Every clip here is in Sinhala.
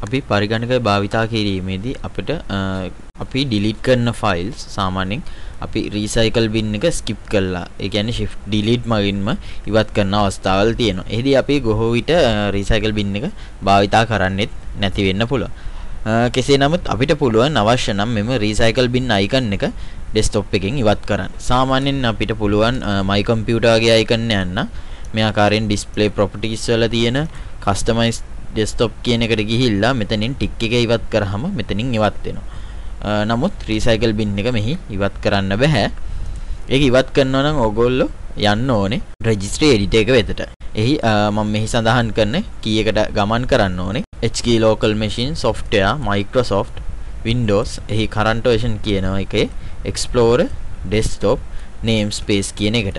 අපි පරිගණක භාවිතා කිරීමේදී අපිට අපි delete කරන files සාමාන්‍යයෙන් අපි recycle bin එක skip කරලා ඒ කියන්නේ shift delete මගින්ම ඉවත් කරන අවස්ථාවල් තියෙනවා. එහිදී අපි බොහෝ විට recycle bin එක භාවිතා කරන්නේත් නැති වෙන්න පුළුවන්. කෙසේ නමුත් අපිට පුළුවන් අවශ්‍ය නම් මෙම recycle bin icon එක desktop එකෙන් ඉවත් කරන්න. සාමාන්‍යයෙන් අපිට පුළුවන් my computer ගේ icon යන්න මේ ආකාරයෙන් display properties වල තියෙන customize desktop කියන එකට ගිහිල්ලා මෙතනින් ටික් එක ඉවත් කරාම මෙතනින් ඉවත් වෙනවා. නමුත් recycle bin එක මෙහි ඉවත් කරන්න බෑ. ඒක ඉවත් කරනවා නම් ඔයගොල්ලෝ යන්න ඕනේ registry editor එක වෙතට. එහි මම මෙහි සඳහන් කරන key එකට ගමන් කරන්න ඕනේ. HK local machine software Microsoft Windows එහි current version කියන එකේ Explorer desktop namespace කියන එකට.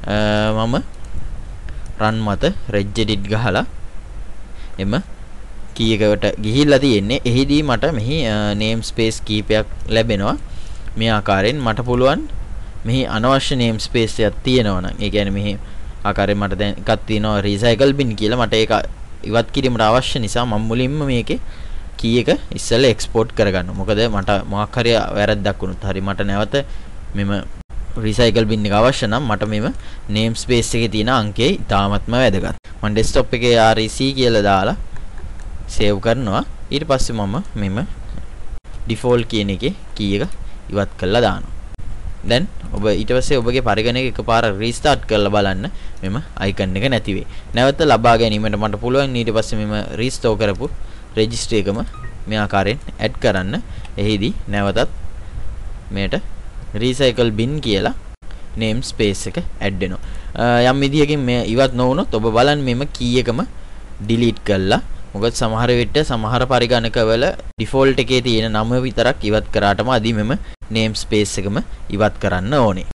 මම run මත regedit ගහලා එම key එකට ගිහිල්ලා තියෙන්නේ. එහිදී මට මෙහි namespace කීපයක් ලැබෙනවා. මේ ආකාරයෙන් මට පුළුවන් මෙහි අනවශ්‍ය namespace එකක් තියෙනවා නම් ඒ කියන්නේ මෙහි ආකාරයෙන් මට දැන් එකක් තියෙනවා recycle bin කියලා. මට ඒක ඉවත් කිරීමට අවශ්‍ය නිසා මම මුලින්ම මේකේ key එක ඉස්සෙල්ලා export කරගන්නවා. මොකද මට මොකක් හරි වැරද්දක් වුණොත් හරි මට නැවත මෙම recycle bin එක අවශ්‍ය නම් මට මෙම namespace එකේ තියෙන අංකය ඉතාමත්ම වැදගත්. මම desktop එකේ REC කියලා දාලා save කරනවා. ඊට පස්සේ මම මෙම default කියන එකේ key එක ඉවත් කරලා දානවා. දැන් ඔබ ඊට පස්සේ ඔබගේ පරිගණක එකපාර restart කරලා බලන්න මෙම icon එක නැති වෙයි. නැවත ලබා ගැනීමට මට පුළුවන් ඊට පස්සේ මෙම restore කරපු registry එකම මේ ආකාරයෙන් add කරන්න. එහිදී නැවතත් මේට recycle bin කියලා namespace එක add වෙනවා. යම් විදියකින් මේ ඉවත් නොවුනොත් ඔබ බලන්න මෙම key එකම delete කරලා. මොකද සමහර විට සමහර පරිගණකවල default එකේ තියෙන නම විතරක් ඉවත් කරාටම අදී මෙම namespace එකම ඉවත් කරන්න ඕනේ.